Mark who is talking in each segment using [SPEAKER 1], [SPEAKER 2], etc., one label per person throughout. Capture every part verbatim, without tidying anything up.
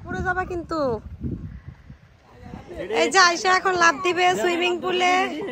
[SPEAKER 1] পড়ে যাবা কিন্তু। এই যে আয়শা এখন লাফ দিবে সুইমিং পুলে।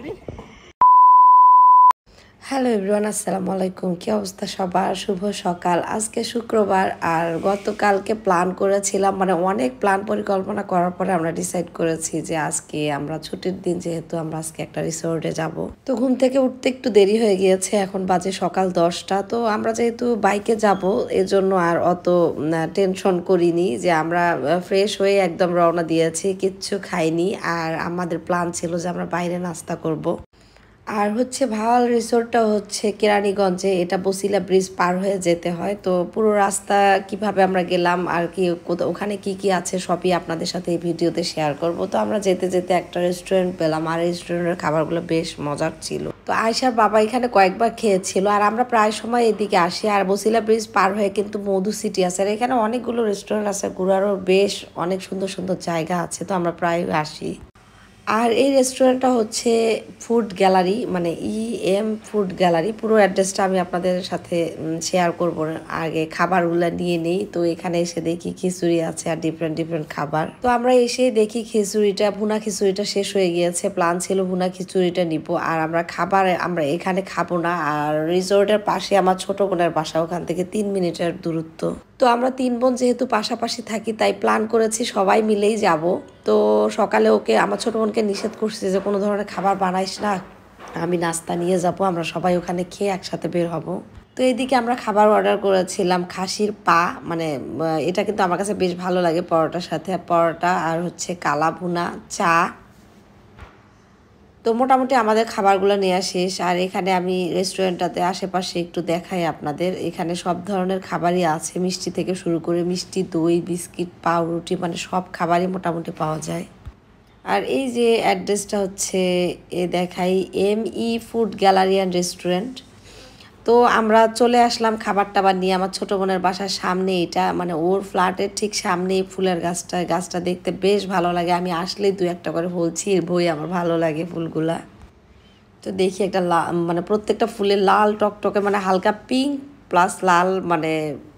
[SPEAKER 1] হ্যালো এভরিওয়ান, আসসালামু আলাইকুম। কি অবস্থা সবার? শুভ সকাল। আজকে শুক্রবার আর গতকালকে প্ল্যান করেছিলাম, মানে অনেক প্ল্যান পরিকল্পনা করার পরে আমরা ডিসাইড করেছি যে আজকে আমরা ছুটির দিন, যেহেতু আমরা আজকে একটা রিসোর্টে যাব। তো ঘুম থেকে উঠতে একটু দেরি হয়ে গিয়েছে, এখন বাজে সকাল দশটা। তো আমরা যেহেতু বাইকে যাব এজন্য আর অত টেনশন করিনি, যে আমরা ফ্রেশ হয়ে একদম রওনা দিয়েছি, কিচ্ছু খাইনি। আর আমাদের প্ল্যান ছিল যে আমরা বাইরে নাস্তা করব। আর হচ্ছে ভাওয়াল রিসোর্টটা হচ্ছে কেরানীগঞ্জে, এটা বসিলা ব্রিজ পার হয়ে যেতে হয়। তো পুরো রাস্তা কিভাবে আমরা গেলাম আর কি ওখানে কি কি আছে সবই আপনাদের সাথে এই ভিডিওতে শেয়ার করব। তো আমরা যেতে যেতে একটা রেস্টুরেন্ট পেলাম, আর রেস্টুরেন্টের খাবারগুলো বেশ মজার ছিল। তো আয়শার বাবা এখানে কয়েকবার খেয়েছিল, আর আমরা প্রায় সময় এদিকে আসি। আর বসিলা ব্রিজ পার হয়ে কিন্তু মধু সিটি আছে, আর এখানে অনেকগুলো রেস্টুরেন্ট আছে, ঘোরারও বেশ অনেক সুন্দর সুন্দর জায়গা আছে। তো আমরা প্রায় আসি। আর এই রেস্টুরেন্টটা হচ্ছে ফুড গ্যালারি, মানে ই এম ফুড গ্যালারি। পুরো অ্যাড্রেসটা আমি আপনাদের সাথে শেয়ার করব, আগে খাবারগুলো নিয়ে নেই। তো এখানে এসে দেখি খিচুড়ি আছে আর ডিফারেন্ট ডিফারেন্ট খাবার। তো আমরা এসে দেখি খিচুড়িটা, ভুনা খিচুড়িটা শেষ হয়ে গিয়েছে। প্ল্যান ছিল ভুনা খিচুড়িটা নিব, আর আমরা খাবার আমরা এখানে খাবো না। আর রিসোর্টের পাশে আমার ছোট বোনের বাসা, ওখান থেকে তিন মিনিটের দূরত্ব। তো আমরা তিন বোন যেহেতু পাশাপাশি থাকি, তাই প্ল্যান করেছি সবাই মিলেই যাব। তো সকালে ওকে, আমার ছোট বোনকে নিষেধ করছি যে কোনো ধরনের খাবার বানাইস না, আমি নাস্তা নিয়ে যাব, আমরা সবাই ওখানে খেয়ে একসাথে বের হব। তো এইদিকে আমরা খাবার অর্ডার করেছিলাম খাসির পা, মানে এটা কিন্তু আমার কাছে বেশ ভালো লাগে পরোটার সাথে, পরোটা আর হচ্ছে কালা ভুনা, চা। তো মোটামুটি আমাদের খাবারগুলো নেওয়া শেষ। আর এখানে আমি রেস্টুরেন্টটাতে আশেপাশে একটু দেখাই আপনাদের, এখানে সব ধরনের খাবারই আছে, মিষ্টি থেকে শুরু করে মিষ্টি, দই, বিস্কিট, পাউরুটি, মানে সব খাবারই মোটামুটি পাওয়া যায়। আর এই যে অ্যাড্রেসটা হচ্ছে এ দেখাই, M E food gallery and restaurant. তো আমরা চলে আসলাম খাবার টাবার নিয়ে। আমার ছোটো বোনের বাসার সামনে এটা, মানে ওর ফ্ল্যাটের ঠিক সামনেই ফুলের গাছটা। গাছটা দেখতে বেশ ভালো লাগে, আমি আসলেই দু একটা করে বলছি বই, আমার ভালো লাগে ফুলগুলা। তো দেখি একটা লাল, মানে প্রত্যেকটা ফুলের লাল টকটকে, মানে হালকা পিঙ্ক প্লাস লাল, মানে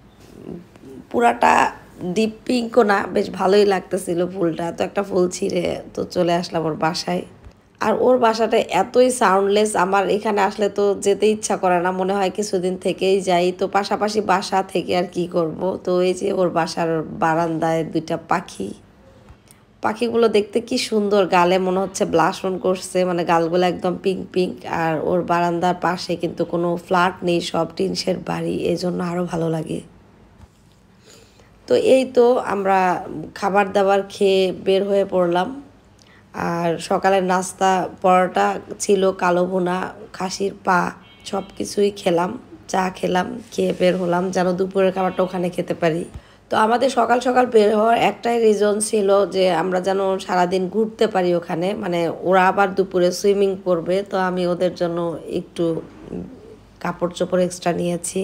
[SPEAKER 1] পুরাটা ডিপ পিঙ্কও না, বেশ ভালোই লাগতেছিল ফুলটা। তো একটা ফুল ছিঁড়ে তো চলে আসলাম ওর বাসায়। আর ওর বাসাটা এতই সাউন্ডলেস, আমার এখানে আসলে তো যেতে ইচ্ছা করে না, মনে হয় কিছুদিন থেকেই যাই। তো পাশাপাশি বাসা থেকে আর কি করব। তো এই যে ওর বাসার বারান্দায় দুইটা পাখি, পাখিগুলো দেখতে কি সুন্দর, গালে মনে হচ্ছে ব্লাশ অন করছে, মানে গালগুলো একদম পিঙ্ক পিঙ্ক। আর ওর বারান্দার পাশে কিন্তু কোনো ফ্ল্যাট নেই, সব টিনশেড বাড়ি, এই জন্য আরও ভালো লাগে। তো এই তো আমরা খাবার দাবার খেয়ে বের হয়ে পড়লাম। আর সকালের নাস্তা পরোটা ছিল, কালো ভুনা, খাসির পা, সব কিছুই খেলাম, চা খেলাম, খেয়ে বের হলাম যেন দুপুরের খাবারটা ওখানে খেতে পারি। তো আমাদের সকাল সকাল বের হওয়ার একটাই রিজন ছিল যে আমরা যেন সারাদিন ঘুরতে পারি ওখানে, মানে ওরা আবার দুপুরে সুইমিং করবে। তো আমি ওদের জন্য একটু কাপড় চোপড় এক্সট্রা নিয়েছি।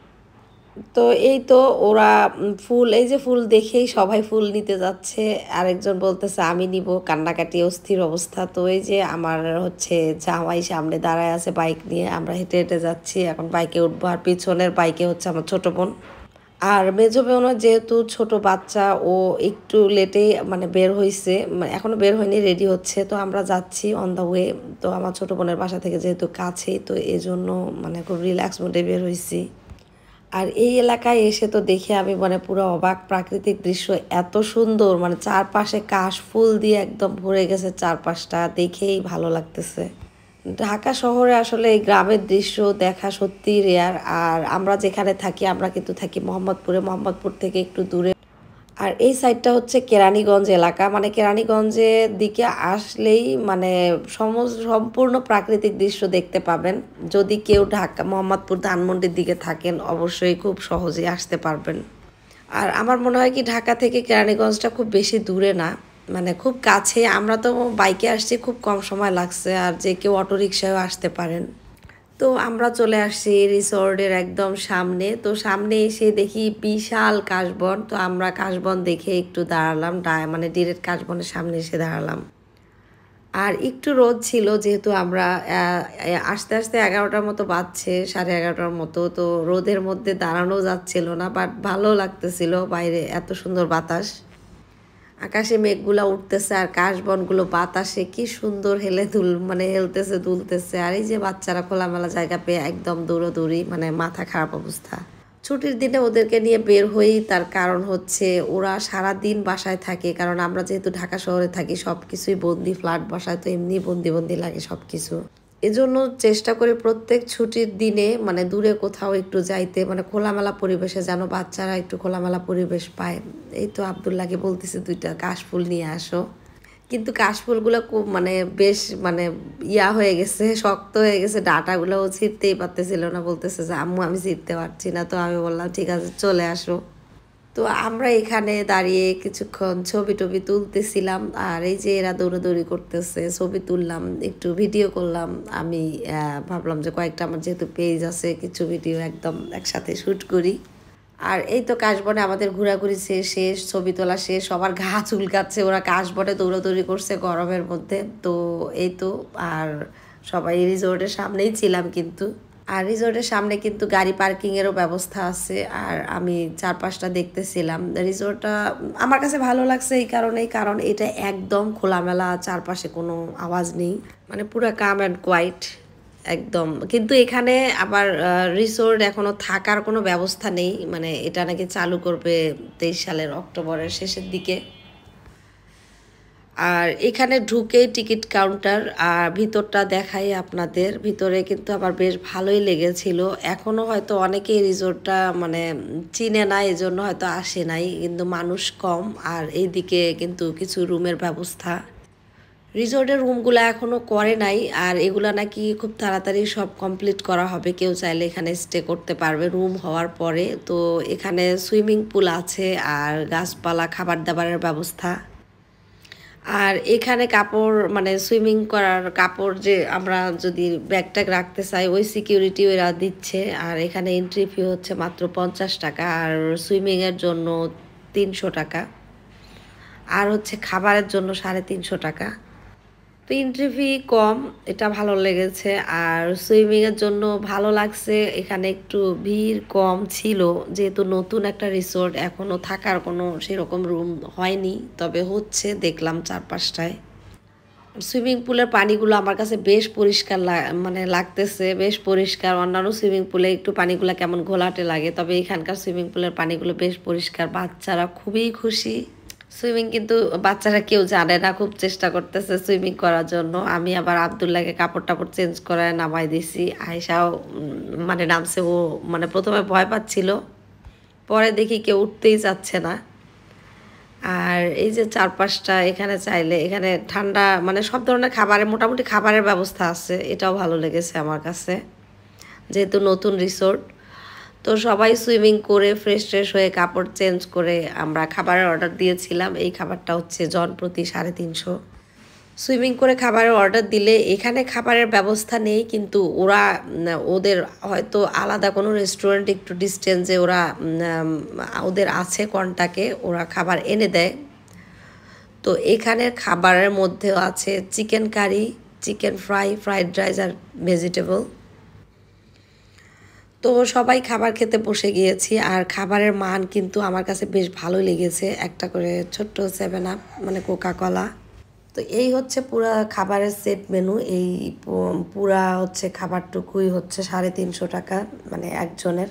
[SPEAKER 1] তো এই তো ওরা ফুল, এই যে ফুল দেখেই সবাই ফুল নিতে যাচ্ছে, আরেকজন বলতেছে আমি নিব, কান্নাকাটি অস্থির অবস্থা। তো এই যে আমার হচ্ছে জামাই সামনে দাঁড়ায় আছে বাইক নিয়ে, আমরা হেঁটে হেঁটে যাচ্ছি, এখন বাইকে উঠবো। আর পিছনের বাইকে হচ্ছে আমার ছোটো বোন। আর মেজো বোনের যেহেতু ছোট বাচ্চা, ও একটু লেটে মানে বের হয়েছে, এখনও বের হয়নি, রেডি হচ্ছে। তো আমরা যাচ্ছি অন দ্য ওয়ে। তো আমার ছোটো বোনের বাসা থেকে যেহেতু কাছেই, তো এই জন্য মানে খুব রিল্যাক্স মোডে বের হয়েছি। আর এই এলাকায় এসে তো দেখে আমি মানে পুরো অবাক, প্রাকৃতিক দৃশ্য এত সুন্দর, মানে চারপাশে কাশ ফুল দিয়ে একদম ভরে গেছে চারপাশটা, দেখেই ভালো লাগতেছে। ঢাকা শহরে আসলে এই গ্রামের দৃশ্য দেখা সত্যি রেয়ার। আর আমরা যেখানে থাকি, আমরা কিন্তু থাকি মোহাম্মদপুরে, মোহাম্মদপুর থেকে একটু দূরে। আর এই সাইডটা হচ্ছে কেরানীগঞ্জ এলাকা, মানে কেরানীগঞ্জের দিকে আসলেই মানে সমস্ত সম্পূর্ণ প্রাকৃতিক দৃশ্য দেখতে পাবেন। যদি কেউ ঢাকা মোহাম্মদপুর ধানমন্ডির দিকে থাকেন, অবশ্যই খুব সহজেই আসতে পারবেন। আর আমার মনে হয় কি ঢাকা থেকে কেরানীগঞ্জটা খুব বেশি দূরে না, মানে খুব কাছে। আমরা তো বাইকে আসছি, খুব কম সময় লাগছে, আর যে কেউ অটোরিকশায়ও আসতে পারেন। তো আমরা চলে আসছি রিসোর্টের একদম সামনে। তো সামনে এসে দেখি বিশাল কাশবন। তো আমরা কাশবন দেখে একটু দাঁড়ালাম, মানে ডিরেক্ট কাশবনের সামনে এসে দাঁড়ালাম। আর একটু রোদ ছিল, যেহেতু আমরা আস্তে আস্তে এগারোটার মতো বাজছে, সাড়ে এগারোটার মতো। তো রোদের মধ্যে দাঁড়ানো যাচ্ছিল না, বাট ভালো লাগতেছিল, বাইরে এত সুন্দর বাতাস। আকাশে মেঘগুলা উঠতেছে আর কাশবনগুলো বাতাসে কি সুন্দর হেলে দুল মানে হেলতেছে দুলতেছে। আর এই যে বাচ্চারা খোলামেলা জায়গা পেয়ে একদম দৌড়াদৌড়ি, মানে মাথা খারাপ অবস্থা। ছুটির দিনে ওদেরকে নিয়ে বের হই, তার কারণ হচ্ছে ওরা সারা দিন বাসায় থাকে, কারণ আমরা যেহেতু ঢাকা শহরে থাকি সব কিছুই বন্দি, ফ্ল্যাট বাসায় তো এমনি বন্দি বন্দি লাগে সব কিছু। এজন্য চেষ্টা করি প্রত্যেক ছুটির দিনে মানে দূরে কোথাও একটু যাইতে, মানে খোলামেলা পরিবেশে, যেন বাচ্চারা একটু খোলামেলা পরিবেশ পায়। এই তো আব্দুল্লাহকে বলতেছে দুইটা কাশফুল নিয়ে আসো, কিন্তু কাশফুলগুলো খুব মানে বেশ মানে ইয়া হয়ে গেছে, শক্ত হয়ে গেছে, ডাঁটাগুলোও ছিঁড়তেই পারতেছিল না, বলতেছে যে আম্মু আমি ছিঁড়তে পারছি না। তো আমি বললাম ঠিক আছে চলে আসো। তো আমরা এখানে দাঁড়িয়ে কিছুক্ষণ ছবি টবি তুলতেছিলাম, আর এই যে এরা দৌড়াদৌড়ি করতেছে, ছবি তুললাম, একটু ভিডিও করলাম। আমি ভাবলাম যে কয়েকটা আমার যেহেতু পেজ আছে, কিছু ভিডিও একদম একসাথে শ্যুট করি। আর এই তো কাশবনে আমাদের ঘোরাঘুরি শেষ, ছবি তোলা শেষ, সবার ঘা চুলকাচ্ছে, ওরা কাশবনে দৌড়াদৌড়ি করছে গরমের মধ্যে। তো এই তো, আর সবাই রিসোর্টের সামনেই ছিলাম কিন্তু। আর রিসোর্টের সামনে কিন্তু গাড়ি পার্কিংয়েরও ব্যবস্থা আছে, আর আমি চারপাশটা দেখতেছিলাম। রিসোর্টটা আমার কাছে ভালো লাগছে এই কারণেই, কারণ এটা একদম খোলামেলা, চারপাশে কোনো আওয়াজ নেই, মানে পুরো কাম অ্যান্ড কোয়াইট একদম। কিন্তু এখানে আবার রিসোর্ট এখনও থাকার কোনো ব্যবস্থা নেই, মানে এটা নাকি চালু করবে তেইশ সালের অক্টোবরের শেষের দিকে। আর এখানে ঢুকেই টিকিট কাউন্টার, আর ভিতরটা দেখাই আপনাদের। ভিতরে কিন্তু আমার বেশ ভালোই লেগেছিল। এখনও হয়তো অনেকেই রিসোর্টটা মানে চিনে না, এই জন্য হয়তো আসে নাই, কিন্তু মানুষ কম। আর এইদিকে কিন্তু কিছু রুমের ব্যবস্থা, রিসোর্টের রুমগুলো এখনও করে নাই, আর এগুলো নাকি খুব তাড়াতাড়ি সব কমপ্লিট করা হবে। কেউ চাইলে এখানে স্টে করতে পারবে রুম হওয়ার পরে। তো এখানে সুইমিং পুল আছে, আর গাছপালা, খাবার দাবারের ব্যবস্থা। আর এখানে কাপড় মানে সুইমিং করার কাপড় যে আমরা যদি ব্যাগ রাখতে চাই, ওই সিকিউরিটি ওরা দিচ্ছে। আর এখানে এন্ট্রি ফি হচ্ছে মাত্র পঞ্চাশ টাকা, আর সুইমিংয়ের জন্য তিনশো টাকা, আর হচ্ছে খাবারের জন্য সাড়ে তিনশো টাকা। তো এন্ট্রি ফি কম, এটা ভালো লেগেছে। আর সুইমিংয়ের জন্য ভালো লাগছে, এখানে একটু ভিড় কম ছিল, যেহেতু নতুন একটা রিসোর্ট, এখনও থাকার কোনো সেরকম রুম হয়নি, তবে হচ্ছে দেখলাম চারপাশটায়। সুইমিং পুলের পানিগুলো আমার কাছে বেশ পরিষ্কার মানে লাগতেছে, বেশ পরিষ্কার। অন্যান্য সুইমিং পুলে একটু পানিগুলো কেমন ঘোলাটে লাগে, তবে এখানকার সুইমিং পুলের পানিগুলো বেশ পরিষ্কার। বাচ্চারা খুবই খুশি। সুইমিং কিন্তু বাচ্চারা কেউ জানে না, খুব চেষ্টা করতেছে সুইমিং করার জন্য। আমি আবার আব্দুল্লাহকে কাপড় টাপড় চেঞ্জ করে নামাই দিছি। আয়েশাও মানে নামছে, ও মানে প্রথমে ভয় পাচ্ছিল, পরে দেখি কেউ উঠতেই চাচ্ছে না। আর এই যে চারপাশটা, এখানে চাইলে এখানে ঠান্ডা মানে সব ধরনের খাবারের মোটামুটি খাবারের ব্যবস্থা আছে, এটাও ভালো লেগেছে আমার কাছে, যেহেতু নতুন রিসোর্ট। তো সবাই সুইমিং করে ফ্রেশ ট্রেশ হয়ে কাপড় চেঞ্জ করে আমরা খাবারের অর্ডার দিয়েছিলাম। এই খাবারটা হচ্ছে জন প্রতি সাড়ে তিনশো। সুইমিং করে খাবারের অর্ডার দিলে এখানে খাবারের ব্যবস্থা নেই, কিন্তু ওরা ওদের হয়তো আলাদা কোনো রেস্টুরেন্ট একটু ডিস্টেন্সে ওরা ওদের আছে কন্টাক্টে, ওরা খাবার এনে দেয়। তো এখানের খাবারের মধ্যেও আছে chicken curry, chicken fry, fried rice আর ভেজিটেবল। তো সবাই খাবার খেতে বসে গিয়েছি, আর খাবারের মান কিন্তু আমার কাছে বেশ ভালো লেগেছে। একটা করে ছোট্ট সেভেন আপ মানে কোকা কলা। তো এই হচ্ছে পুরা খাবারের সেট মেনু। এই পুরা হচ্ছে খাবারটুকুই হচ্ছে সাড়ে তিনশো টাকা মানে একজনের।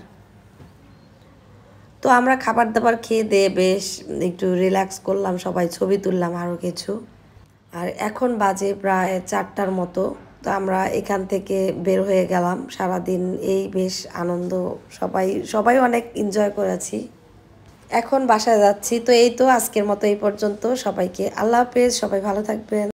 [SPEAKER 1] তো আমরা খাবার দাবার খেয়ে দিয়ে বেশ একটু রিল্যাক্স করলাম, সবাই ছবি তুললাম আরও কিছু। আর এখন বাজে প্রায় চারটার মতো। তো আমরা এখান থেকে বের হয়ে গেলাম। সারাদিন এই বেশ আনন্দ, সবাই সবাই অনেক এনজয় করেছি। এখন বাসায় যাচ্ছি। তো এই তো আজকের মতো এই পর্যন্ত। সবাইকে আল্লাহ হাফেজ, সবাই ভালো থাকবেন।